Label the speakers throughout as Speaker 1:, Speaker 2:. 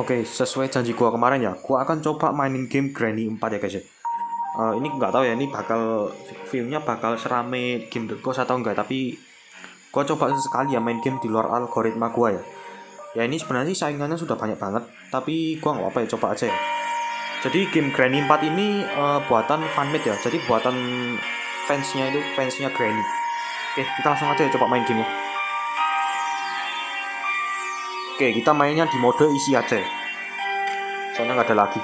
Speaker 1: Oke, sesuai janji gua kemarin ya, gua akan coba mainin game Granny 4 ya guys ya. Ini nggak tahu ya, ini bakal filmnya bakal serame game The Ghost atau enggak, tapi gua coba sekali ya main game di luar algoritma gua ya. Ya ini sebenarnya sih saingannya sudah banyak banget, tapi gua nggak apa-apa ya, coba aja ya. Jadi game Granny 4 ini buatan fanmade ya, jadi buatan fansnya Granny. Oke, kita langsung aja ya coba main game ya. Oke, kita mainnya di mode isi aja ya. Soalnya nggak ada lagi.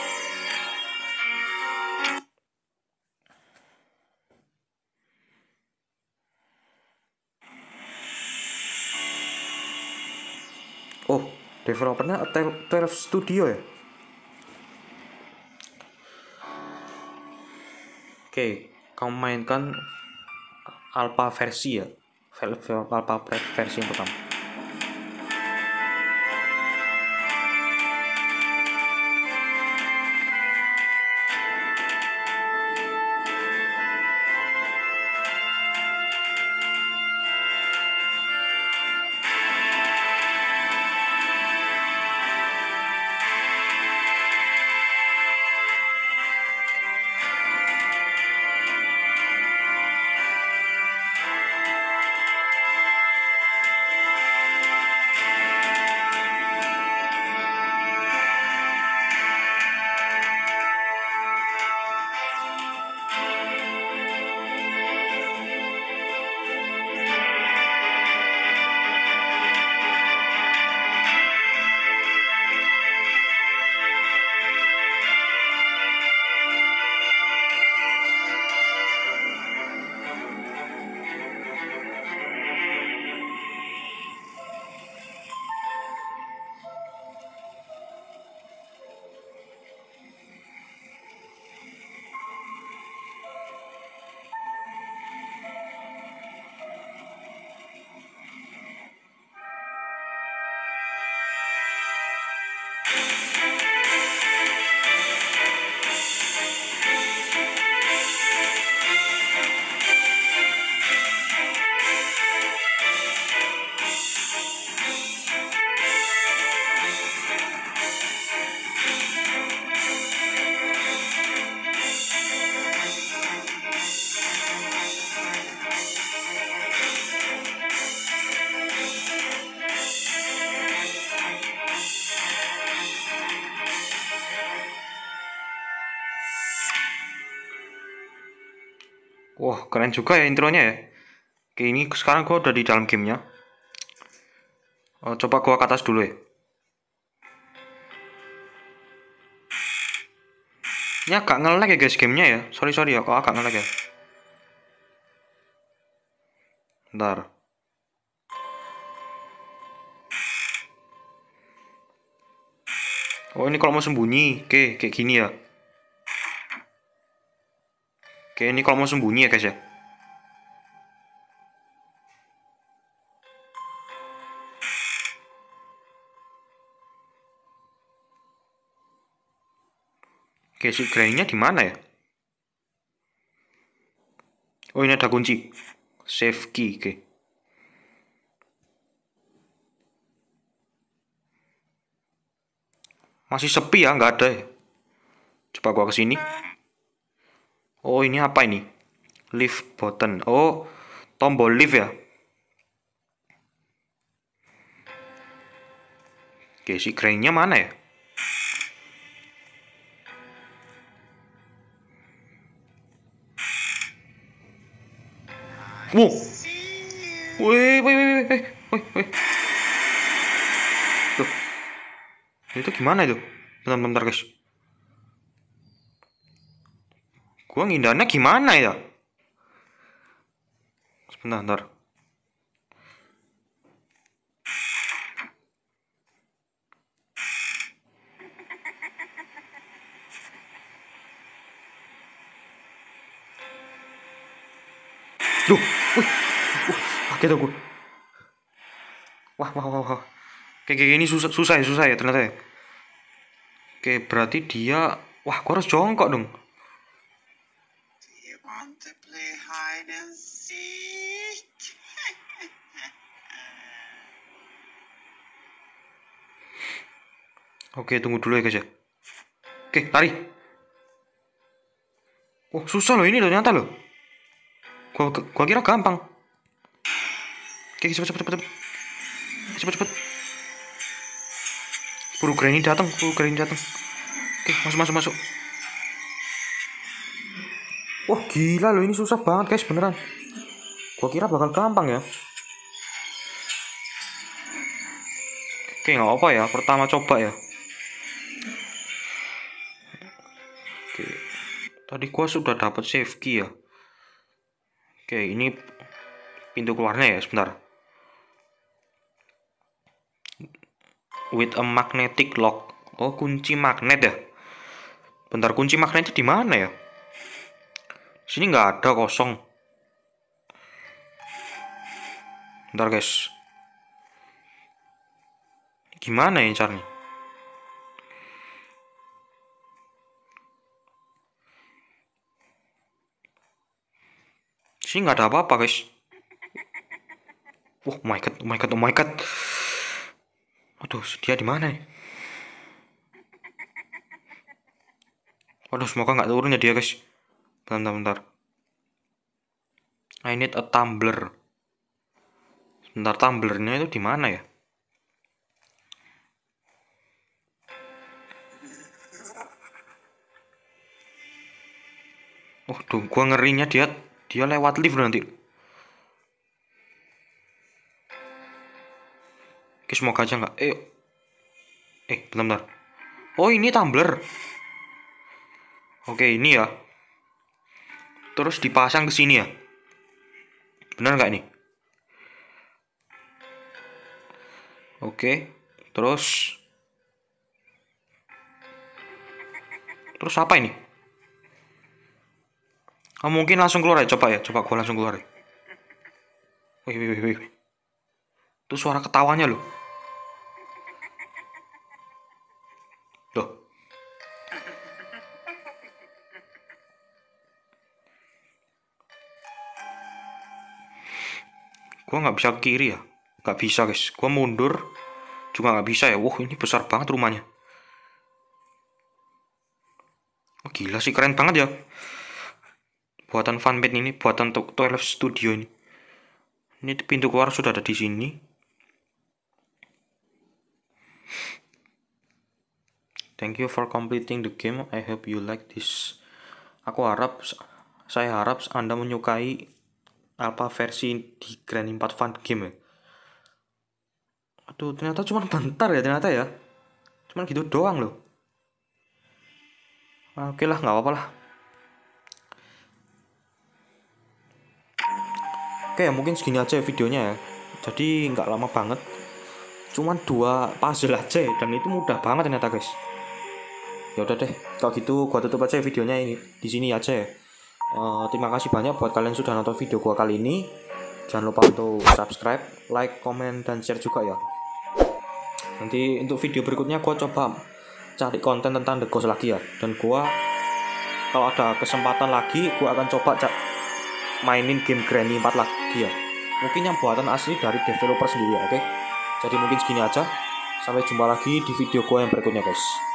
Speaker 1: Oh, developernya 12 Studio ya. Oke, kamu mainkan alpha versi ya. Alpha versi yang pertama. Wah, keren juga ya intronya ya. Oke, ini sekarang gua udah di dalam gamenya. Coba gua ke atas dulu ya. Ini agak nge-lag ya guys gamenya ya. Sorry ya, kok agak nge-lag ya. Bentar. Oh, ini kalau mau sembunyi, oke, kayak gini ya. Oke, ini kalau mau sembunyi ya guys ya. Oke, si Granny-nya di mana ya? Oh, ini ada kunci. Save key, oke. Masih sepi ya, nggak ada ya. Coba gua ke sini. Oh, ini apa ini? Lift button. Oh, tombol lift ya. Oke, si Granny-nya mana ya? Wow. Wih. Tuh, itu gimana itu? Bentar guys. Gua ngindarnya gimana ya? Sebentar. Duh, kaget aku. Wah. Kayak gini susah ya ternyata ya. Oke, berarti dia... Wah, gua harus jongkok dong. Oke, tunggu dulu ya guys ya. Oke, lari. Oh, susah loh ini loh ternyata loh. Gua kira gampang. Oke, cepet. Cepet. Buru Granny datang. Oke, masuk. Wah, gila loh ini susah banget guys, beneran. Gua kira bakal gampang ya. Oke, nggak apa ya. Pertama coba ya. Oke. Tadi gua sudah dapat save key ya. Oke, ini pintu keluarnya ya, sebentar. With a magnetic lock. Oh, kunci magnet ya. Bentar, kunci magnetnya di mana ya? Sini nggak ada, kosong. Bentar guys. Gimana ya caranya? Sini nggak ada apa-apa guys. Oh my god. Aduh, dia di mana ya? Waduh, semoga nggak turun ya dia guys. Bentar. I need a tumbler. Bentar, tumblernya itu di mana ya? Oh, tuh, gua ngerinya dia lewat lift nanti. Oke, semoga aja nggak. Bentar. Oh, ini tumbler. Oke, ini ya. Terus dipasang ke sini ya. Benar nggak ini? Oke. Terus apa ini? Oh, mungkin langsung keluar ya. Coba gua langsung keluar ya. Wih. Itu suara ketawanya loh. Gua nggak bisa ke kiri ya. Nggak bisa guys. Gua mundur juga nggak bisa ya. Wah, ini besar banget rumahnya. Oh, gila sih, keren banget ya. Buatan fanpage ini, buatan 12 Studio ini. Ini pintu keluar sudah ada di sini. Thank you for completing the game. I hope you like this. Saya harap Anda menyukai alpha versi di Granny 4 Fun Game ya. Aduh, ternyata cuma bentar ya Cuman gitu doang loh. Oke lah, nggak apa-apa lah. Oke, mungkin segini aja videonya ya. Jadi nggak lama banget. Cuman 2 puzzle aja dan itu mudah banget ternyata guys. Ya udah deh, kalau gitu gua tutup aja videonya ini di sini aja ya. Terima kasih banyak buat kalian sudah nonton video gua kali ini. Jangan lupa untuk subscribe, like, komen, dan share juga ya. Nanti untuk video berikutnya gua coba cari konten tentang The Ghost lagi ya. Dan gua kalau ada kesempatan lagi gua akan coba mainin game Granny 4 lagi ya. Mungkin yang buatan asli dari developer sendiri ya, oke? Jadi mungkin segini aja. Sampai jumpa lagi di video gua yang berikutnya guys.